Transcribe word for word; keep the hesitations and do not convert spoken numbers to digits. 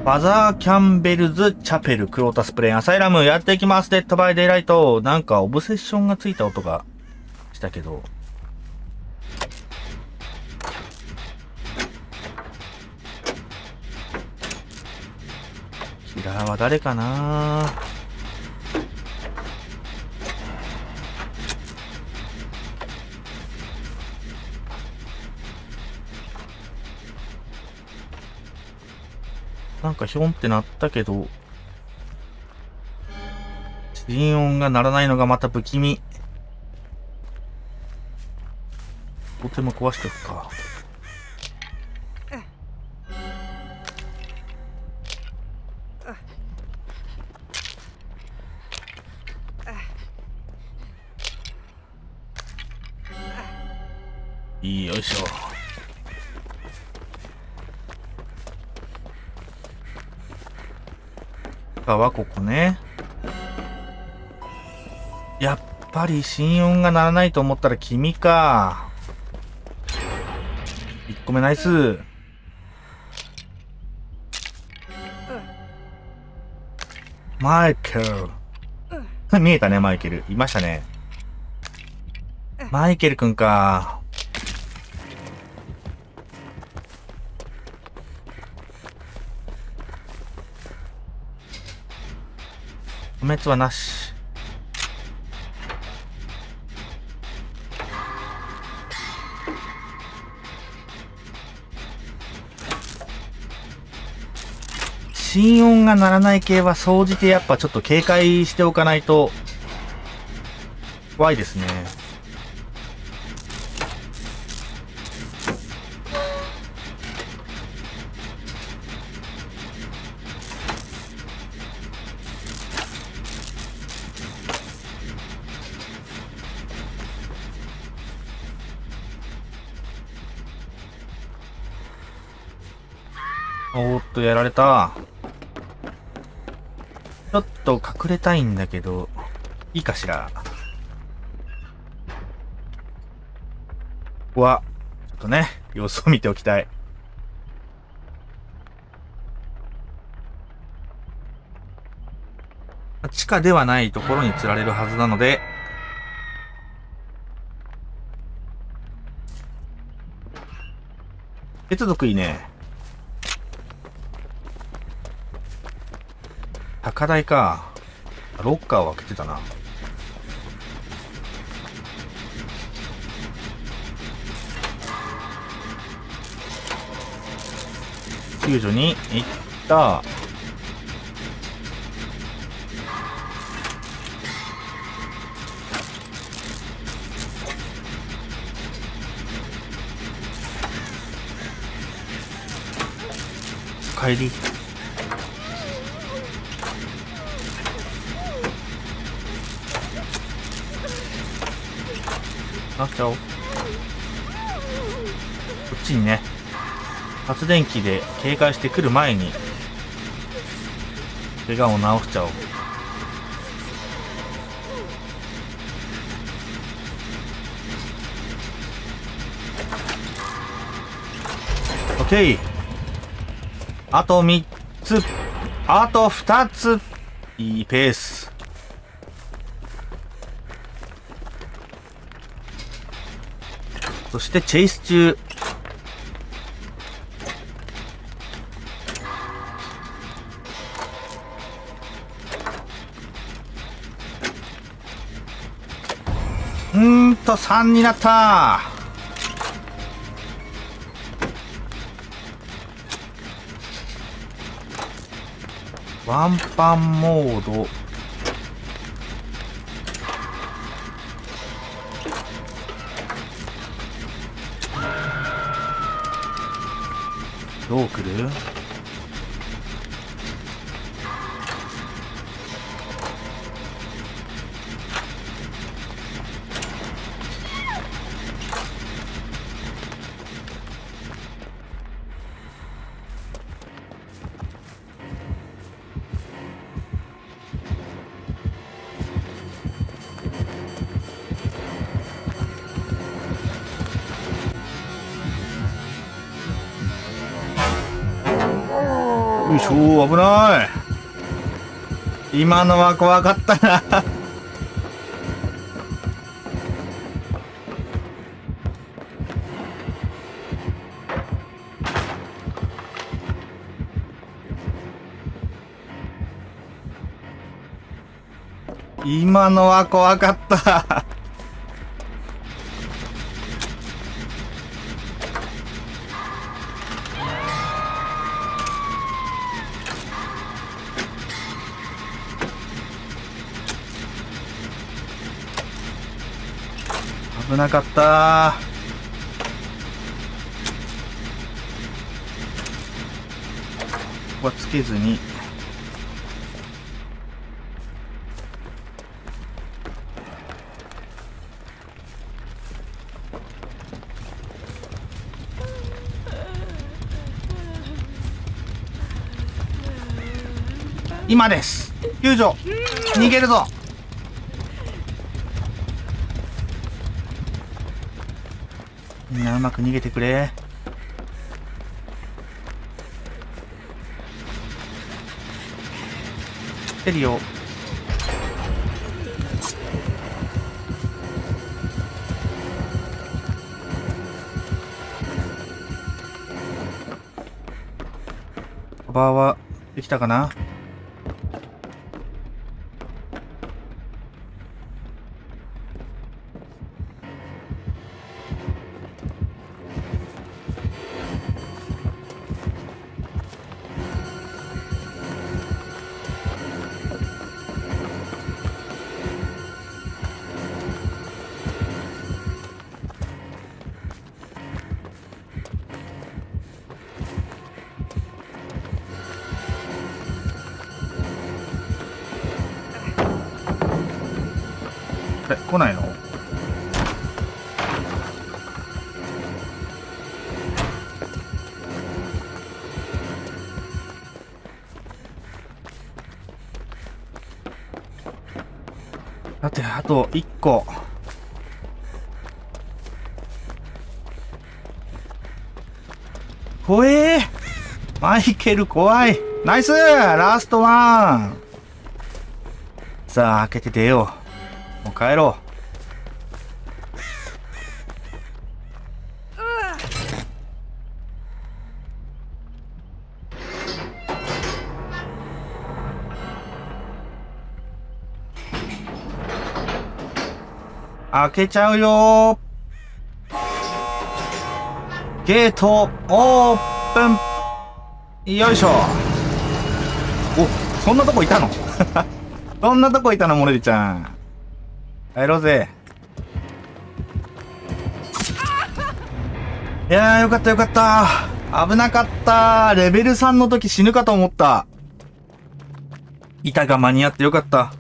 ァザー・キャンベルズ・チャペル・クロータス・プレイン・アサイラムやっていきます。デッド・バイ・デイ・ライト。なんかオブセッションがついた音がしたけど。キラーは誰かな？なんかヒョンって鳴ったけど、心音が鳴らないのがまた不気味。とても壊しておくか。いいよいしょ。はここね。やっぱり心音が鳴らないと思ったら君か。いっこめナイス。マイケル。見えたね、マイケル。いましたね。マイケルくんか。破滅はなし。心音が鳴らない系は総じてやっぱちょっと警戒しておかないと怖いですね。おーっとやられた。ちょっと隠れたいんだけど、いいかしら。ここは、ちょっとね、様子を見ておきたい。地下ではないところに釣られるはずなので、接続いいね。高台か。ロッカーを開けてたな。救助に行った。帰り。あ、ちゃおう。こっちにね、発電機で警戒してくる前に、怪我を直しちゃおう。オッケー。あとみっつ。あとふたつ。いいペース。そしてチェイス中。うーんとさんになった。ワンパンモード。どう来る？ よいしょ、危ない。今のは怖かったな。今のは怖かった。危なかった。ここはつけずに。今です。救助。逃げるぞ。みんなうまく逃げてくれ。知ってるよ。カバーはできたかな。え、来ないの？だってあといっこ。怖えー。マイケル怖い。ナイスラストワン。さあ、開けて出よう。もう帰ろう。開けちゃうよー。ゲートオープン。よいしょ。お、そんなとこいたの？そんなとこいたの、モレリちゃん。帰ろうぜ。いやー、よかったよかった。危なかった。レベルさんの時死ぬかと思った。板が間に合ってよかった。